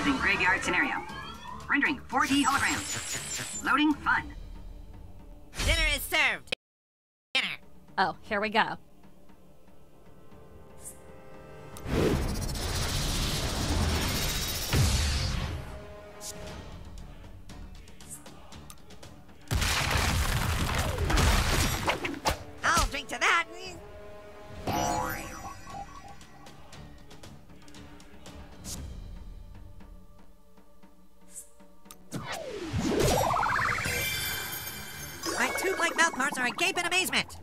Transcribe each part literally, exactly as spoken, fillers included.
Initializing graveyard scenario. Rendering four D holograms. Loading fun. Dinner is served. Dinner. Oh, here we go. I'll drink to that. My tube-like mouth parts are agape in amazement.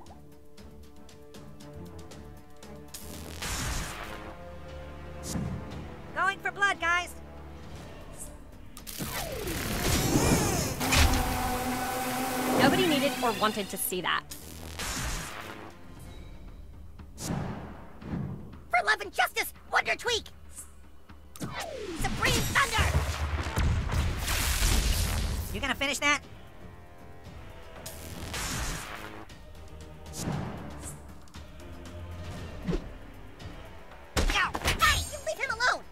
Going for blood, guys. Nobody needed or wanted to see that. For love and justice, Wonder Tweak! Supreme Thunder! You gonna finish that? No! Hey! You leave him alone!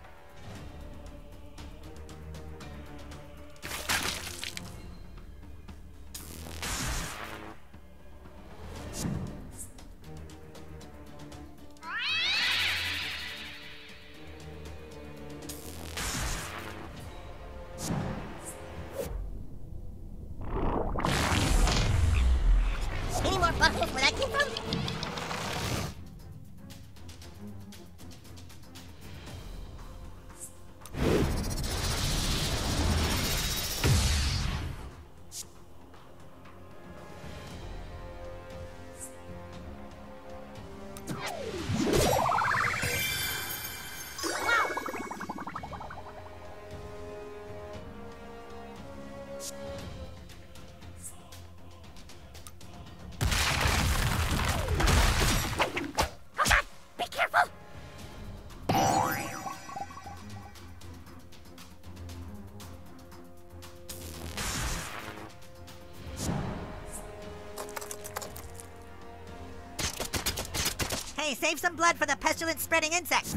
Any more buttholes where that came from? Hey, save some blood for the pestilence spreading insect.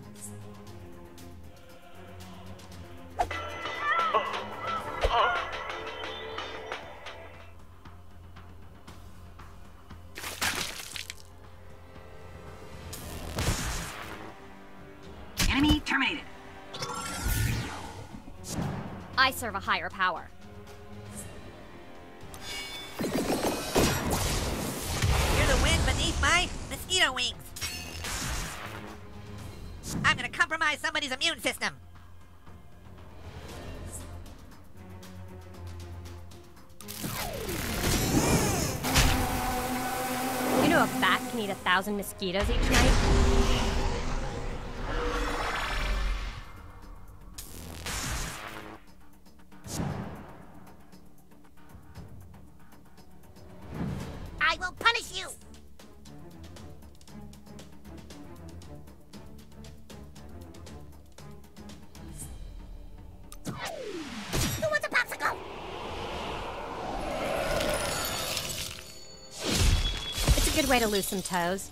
Enemy terminated. I serve a higher power. You're the wind beneath my mosquito wings. I'm gonna compromise somebody's immune system. You know a bat can eat a thousand mosquitoes each night? I will punish you! Who wants a popsicle? It's a good way to lose some toes.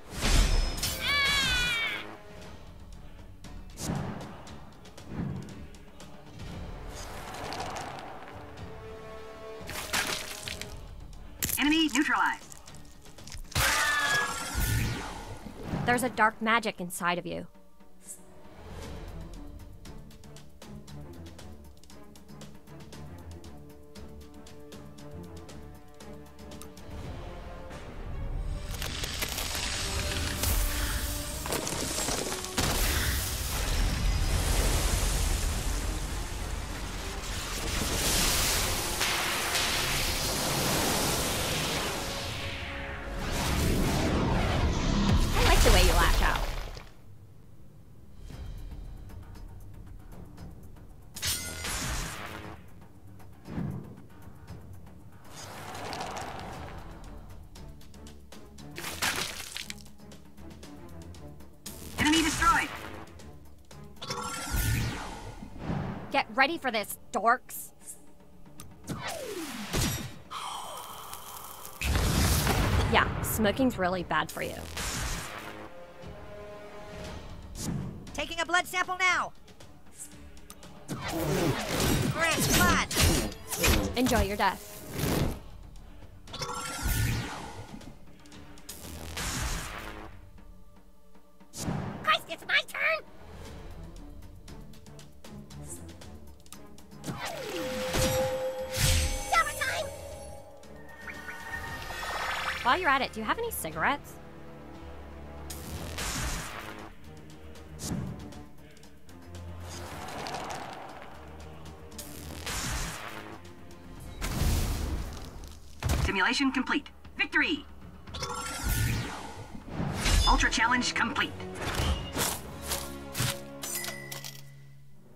Enemy neutralized. There's a dark magic inside of you. I like the way you lash out. Enemy destroyed. Get ready for this, dorks. Yeah, smoking's really bad for you. Taking a blood sample now. Great spot. Enjoy your death. Christ, it's my turn. Silver time. While you're at it, do you have any cigarettes? Simulation complete. Victory! Ultra challenge complete.